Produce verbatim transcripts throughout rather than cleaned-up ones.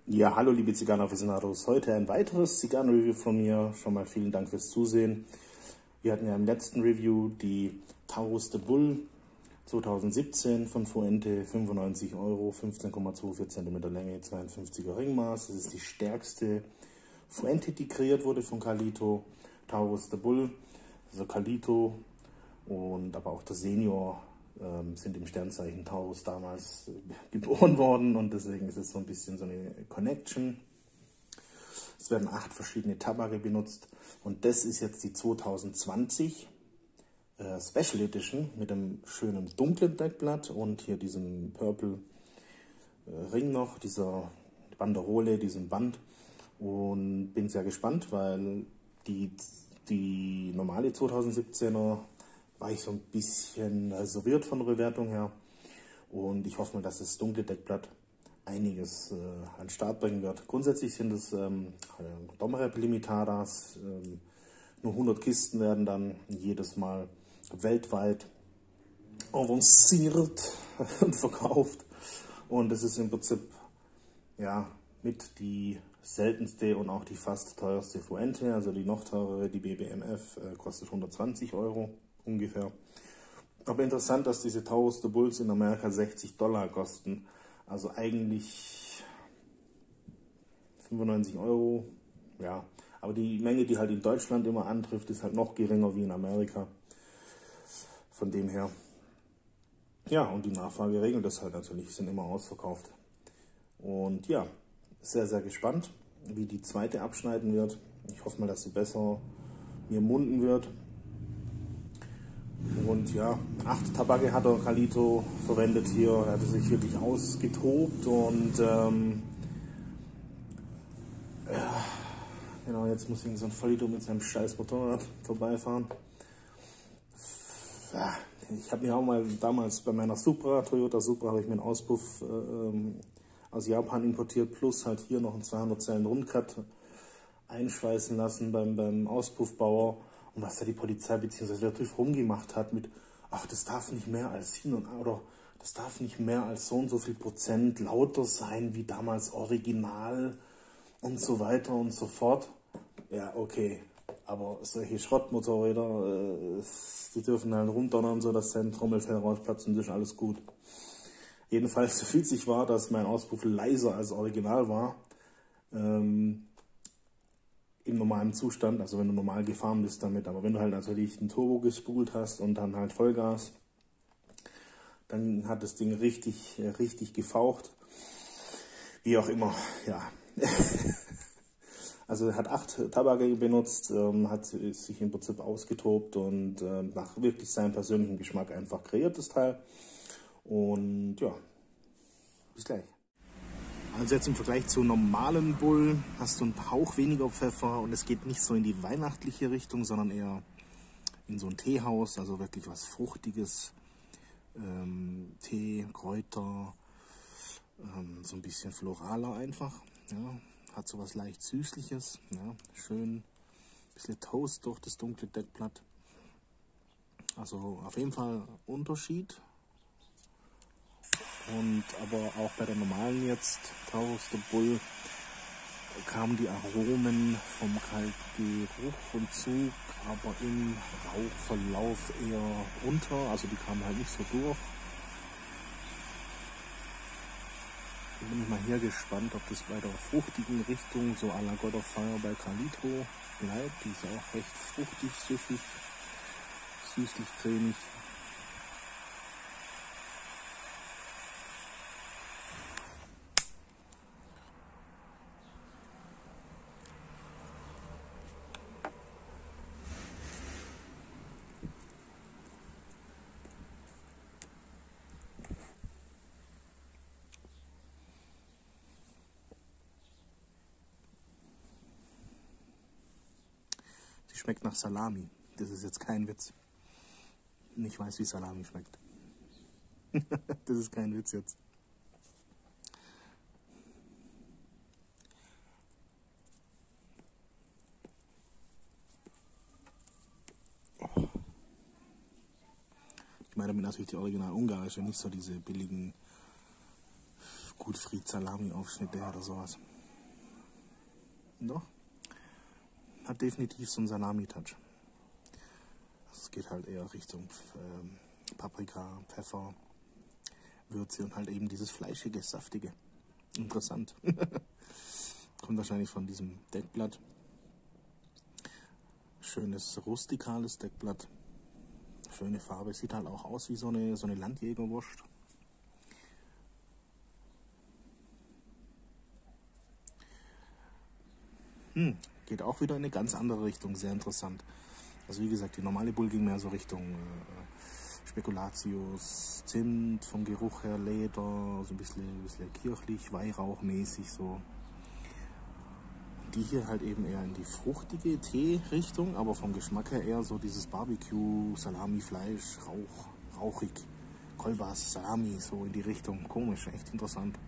Ja, hallo liebe Zigarren-Aficionados, heute ein weiteres Zigarren-Review von mir. Schon mal vielen Dank fürs Zusehen. Wir hatten ja im letzten Review die Taurus de Bull zwanzig siebzehn von Fuente, fünfundneunzig Euro, fünfzehn Komma vierundzwanzig Zentimeter Länge, zweiundfünfziger Ringmaß. Das ist die stärkste Fuente, die kreiert wurde von Carlito. Taurus de Bull, also Carlito und aber auch der Senior ähm, sind im Sternzeichen Taurus damals äh, geboren worden und deswegen ist es so ein bisschen so eine Connection. Es werden acht verschiedene Tabake benutzt und das ist jetzt die zwanzig zwanzig äh, Special Edition mit einem schönen dunklen Deckblatt und hier diesem Purple äh, Ring noch, dieser Banderole, diesem Band, und bin sehr gespannt, weil die, die normale zwanzig siebzehner war ich so ein bisschen reserviert von der Bewertung her und ich hoffe mal, dass das dunkle Deckblatt einiges äh, an den Start bringen wird. Grundsätzlich sind es ähm, Domrep Limitadas, ähm, nur hundert Kisten werden dann jedes Mal weltweit avanciert und verkauft und es ist im Prinzip ja mit die seltenste und auch die fast teuerste Fuente, also die noch teurere, die B B M F, äh, kostet hundertzwanzig Euro ungefähr. Aber interessant, dass diese Taurus de Bulls in Amerika sechzig Dollar kosten, also eigentlich fünfundneunzig Euro, ja, aber die Menge, die halt in Deutschland immer antrifft, ist halt noch geringer wie in Amerika, von dem her, ja, und die Nachfrage regelt das halt natürlich, sind immer ausverkauft. Und ja, sehr, sehr gespannt, wie die zweite abschneiden wird. Ich hoffe mal, dass sie besser mir munden wird. Und ja, acht Tabake hat der Carlito verwendet hier. Er hatte sich wirklich ausgetobt und ähm, ja, genau, jetzt muss ich so ein Vollidiot mit seinem scheiß Motorrad vorbeifahren. Ja, ich habe mir auch mal damals bei meiner Supra, Toyota Supra, habe ich mir einen Auspuff ähm, aus Japan importiert, plus halt hier noch einen zweihundert Zellen Rundcut einschweißen lassen beim, beim Auspuffbauer. Und was da die Polizei bzw. der TÜV rumgemacht hat mit, ach, das darf nicht mehr als hin und oder das darf nicht mehr als so und so viel Prozent lauter sein wie damals Original und so weiter und so fort. Ja, okay, aber solche Schrottmotorräder, äh, die dürfen halt rumdonnern, so dass sein Trommelfell rausplatzt und das ist alles gut. Jedenfalls fühlt sich wahr, dass mein Auspuff leiser als Original war. Ähm, im normalen Zustand, also wenn du normal gefahren bist damit, aber wenn du halt natürlich ein Turbo gespult hast und dann halt Vollgas, dann hat das Ding richtig, richtig gefaucht. Wie auch immer, ja. Also er hat acht Tabake benutzt, ähm, hat sich im Prinzip ausgetobt und äh, nach wirklich seinem persönlichen Geschmack einfach kreiert, das Teil. Und ja, bis gleich. Also jetzt im Vergleich zu normalen Bull hast du einen Hauch weniger Pfeffer und es geht nicht so in die weihnachtliche Richtung, sondern eher in so ein Teehaus, also wirklich was Fruchtiges, ähm, Tee, Kräuter, ähm, so ein bisschen floraler einfach, ja. Hat so was leicht Süßliches, ja. Schön, ein bisschen Toast durch das dunkle Deckblatt, also auf jeden Fall Unterschied. Und aber auch bei der normalen jetzt, Taurus de Bull, kamen die Aromen vom Kaltgeruch und Zug, aber im Rauchverlauf eher runter, also die kamen halt nicht so durch. Da bin ich mal hier gespannt, ob das bei der fruchtigen Richtung, so à la God of Fire bei Carlito bleibt. Die ist ja auch recht fruchtig, süffig, süßlich, cremig. Schmeckt nach Salami. Das ist jetzt kein Witz. Ich weiß, wie Salami schmeckt. Das ist kein Witz jetzt. Ich meine damit natürlich die original ungarische, nicht so diese billigen Gutfried Salami Aufschnitte oder sowas. Doch. Hat definitiv so einen Salami-Touch. Es geht halt eher Richtung ähm, Paprika, Pfeffer, Würze und halt eben dieses fleischige, saftige. Interessant. Kommt wahrscheinlich von diesem Deckblatt. Schönes rustikales Deckblatt. Schöne Farbe. Sieht halt auch aus wie so eine, so eine Landjägerwurst. Hm, geht auch wieder in eine ganz andere Richtung. Sehr interessant. Also wie gesagt, die normale Bull ging mehr so Richtung äh, Spekulatius, Zimt, vom Geruch her Leder, so ein bisschen, ein bisschen kirchlich, Weihrauchmäßig so. Die hier halt eben eher in die fruchtige Tee-Richtung, aber vom Geschmack her eher so dieses Barbecue, Salami, Fleisch, Rauch, rauchig, Kolbas, Salami, so in die Richtung. Komisch, echt interessant.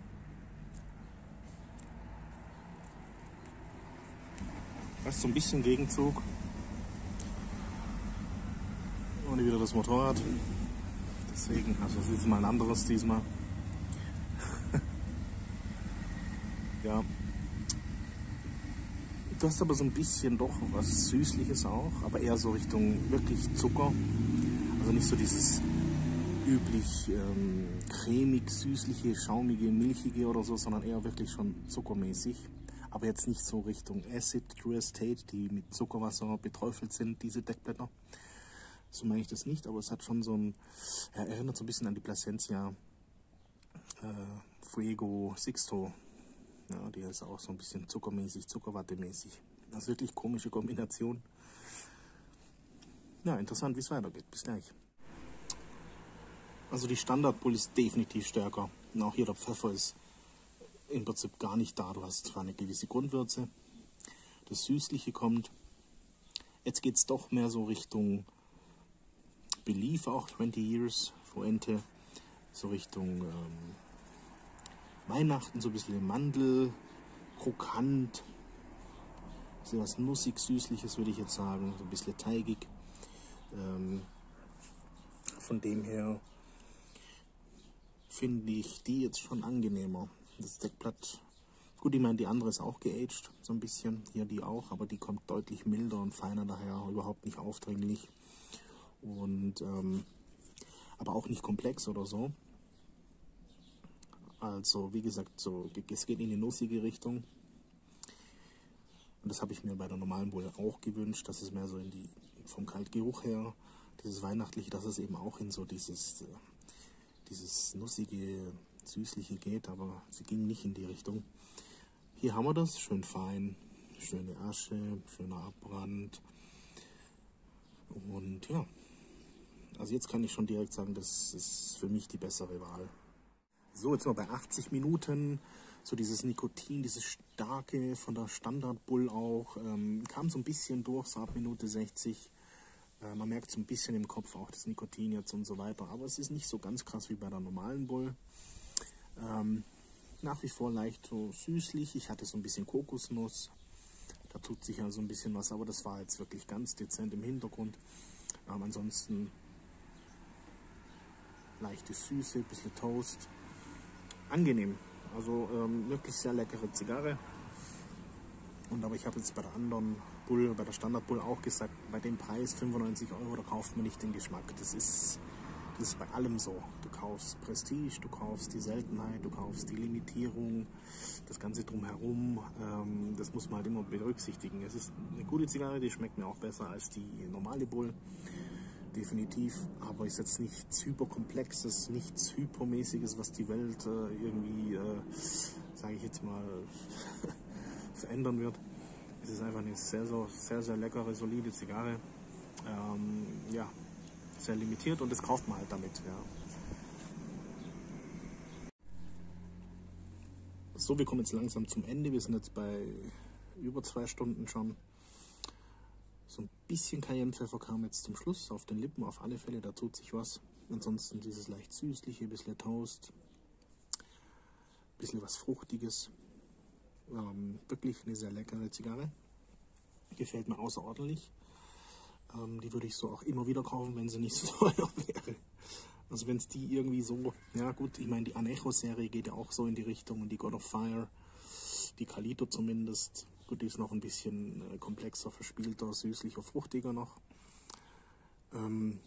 Das ist so ein bisschen Gegenzug. Und wieder das Motorrad. Deswegen, also das ist mal ein anderes diesmal. Ja. Du hast aber so ein bisschen doch was Süßliches auch, aber eher so Richtung wirklich Zucker. Also nicht so dieses üblich ähm, cremig, süßliche, schaumige, milchige oder so, sondern eher wirklich schon zuckermäßig. Aber jetzt nicht so Richtung Acid True Estate, die mit Zuckerwasser beträufelt sind, diese Deckblätter. So meine ich das nicht, aber es hat schon so ein, ja, erinnert so ein bisschen an die Plasencia äh, Fuego Sixto. Ja, die ist auch so ein bisschen zuckermäßig, Zuckerwatte-mäßig. Das ist wirklich komische Kombination. Ja, interessant, wie es weitergeht. Bis gleich. Also die Standard-Bull ist definitiv stärker. Und auch hier der Pfeffer ist im Prinzip gar nicht da. Du hast zwar eine gewisse Grundwürze. Das Süßliche kommt. Jetzt geht es doch mehr so Richtung Belief, auch zwanzig Years, Fuente. So Richtung ähm, Weihnachten, so ein bisschen Mandel, krokant, so was nussig, süßliches würde ich jetzt sagen, so ein bisschen teigig. Ähm, von dem her finde ich die jetzt schon angenehmer. Das Deckblatt, gut, ich meine, die andere ist auch geaged, so ein bisschen, hier die auch, aber die kommt deutlich milder und feiner, daher überhaupt nicht aufdringlich. Und ähm, aber auch nicht komplex oder so. Also wie gesagt, so, es geht in die nussige Richtung. Und das habe ich mir bei der normalen Bull auch gewünscht, dass es mehr so in die, vom Kaltgeruch her, dieses Weihnachtliche, dass es eben auch in so dieses, dieses nussige, süßliche geht, aber sie ging nicht in die Richtung. Hier haben wir das, schön fein, schöne Asche, schöner Abbrand. Und ja, also jetzt kann ich schon direkt sagen, das ist für mich die bessere Wahl. So, jetzt sind wir bei achtzig Minuten. So dieses Nikotin, dieses starke von der Standard Bull auch, ähm, kam so ein bisschen durch, so ab Minute sechzig. Äh, man merkt so ein bisschen im Kopf auch das Nikotin jetzt und so weiter. Aber es ist nicht so ganz krass wie bei der normalen Bull. Ähm, nach wie vor leicht so süßlich. Ich hatte so ein bisschen Kokosnuss. Da tut sich also ein bisschen was, aber das war jetzt wirklich ganz dezent im Hintergrund. Ähm, ansonsten leichte Süße, ein bisschen Toast. Angenehm, also ähm, wirklich sehr leckere Zigarre. Und aber ich habe jetzt bei der anderen Bull, bei der Standard Bull auch gesagt, bei dem Preis fünfundneunzig Euro, da kauft man nicht den Geschmack. Das ist, das ist bei allem so. Du kaufst Prestige, du kaufst die Seltenheit, du kaufst die Limitierung, das Ganze drumherum. Ähm, das muss man halt immer berücksichtigen. Es ist eine gute Zigarre, die schmeckt mir auch besser als die normale Bull. Definitiv, aber ist jetzt nichts Hyperkomplexes, nichts Hypermäßiges, was die Welt äh, irgendwie, äh, sage ich jetzt mal, verändern wird. Es ist einfach eine sehr, sehr, sehr, sehr leckere, solide Zigarre. Ähm, ja, sehr limitiert und das kauft man halt damit. Ja. So, wir kommen jetzt langsam zum Ende. Wir sind jetzt bei über zwei Stunden schon. So ein bisschen Cayennepfeffer kam jetzt zum Schluss auf den Lippen, auf alle Fälle, da tut sich was. Ansonsten dieses leicht süßliche, ein bisschen Toast, ein bisschen was Fruchtiges. Ähm, wirklich eine sehr leckere Zigarre. Gefällt mir außerordentlich. Ähm, die würde ich so auch immer wieder kaufen, wenn sie nicht so teuer wäre. Also wenn es die irgendwie so, ja gut, ich meine die Anejo-Serie geht ja auch so in die Richtung und die God of Fire, die Calito zumindest. Gut, die ist noch ein bisschen äh, komplexer, verspielter, süßlicher, fruchtiger noch. Ähm,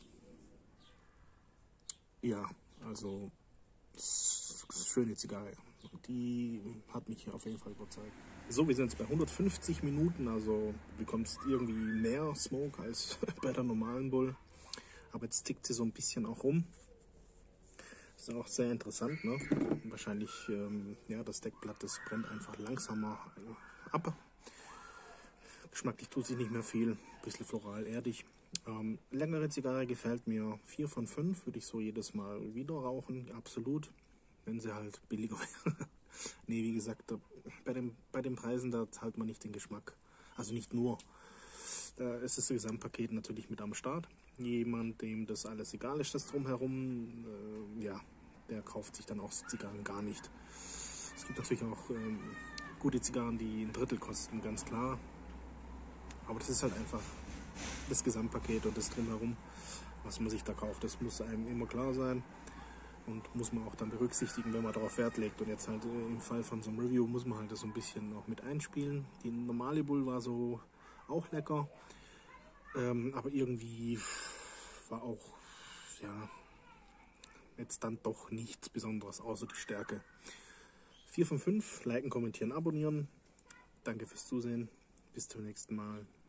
ja, also schöne Zigarre. Die hat mich hier auf jeden Fall überzeugt. So, wir sind jetzt bei hundertfünfzig Minuten, also du bekommst irgendwie mehr Smoke als bei der normalen Bull. Aber jetzt tickt sie so ein bisschen auch rum. Ist auch sehr interessant, ne? Wahrscheinlich, ähm, ja, das Deckblatt, das brennt einfach langsamer ab. Geschmacklich tut sich nicht mehr viel, bisschen floral, erdig. Ähm, längere Zigarre gefällt mir vier von fünf, würde ich so jedes Mal wieder rauchen, absolut, wenn sie halt billiger wäre. Nee, wie gesagt, bei, dem, bei den Preisen, da zahlt man nicht den Geschmack, also nicht nur. Da ist das Gesamtpaket natürlich mit am Start. Jemand, dem das alles egal ist, das drumherum, äh, ja, der kauft sich dann auch Zigarren gar nicht. Es gibt natürlich auch ähm, gute Zigarren, die ein Drittel kosten, ganz klar. Aber das ist halt einfach das Gesamtpaket und das drumherum, was man sich da kauft. Das muss einem immer klar sein und muss man auch dann berücksichtigen, wenn man darauf Wert legt. Und jetzt halt äh, im Fall von so einem Review muss man halt das so ein bisschen auch mit einspielen. Die normale Bull war so auch lecker, ähm, aber irgendwie war auch, ja, jetzt dann doch nichts Besonderes außer die Stärke. vier von fünf, liken, kommentieren, abonnieren. Danke fürs Zusehen. Bis zum nächsten Mal.